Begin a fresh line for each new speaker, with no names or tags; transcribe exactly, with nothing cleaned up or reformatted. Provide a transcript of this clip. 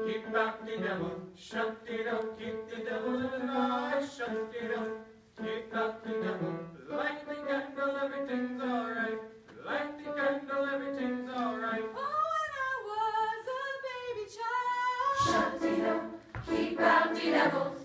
keep out the devil. Shut-de-do, keep the devil alive. Shut-de-do, keep out the devil. Light the candle, everything's alright. Light the candle, everything's alright.
Oh, when I was a baby child.
Shut-de-do, keep out the devil.